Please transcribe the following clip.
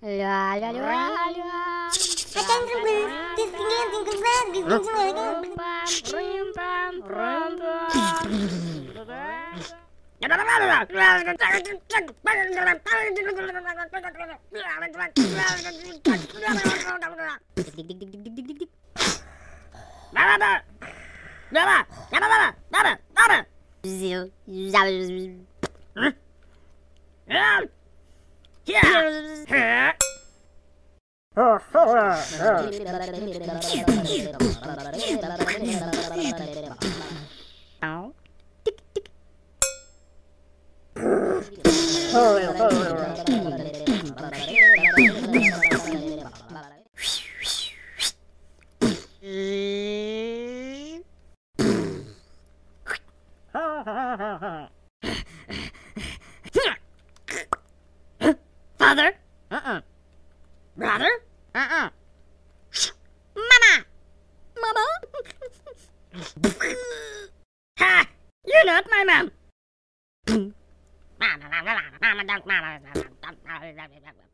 La la la la. I can't believe this Father? Brother? Mama! Mama? Ha! You're not my mom!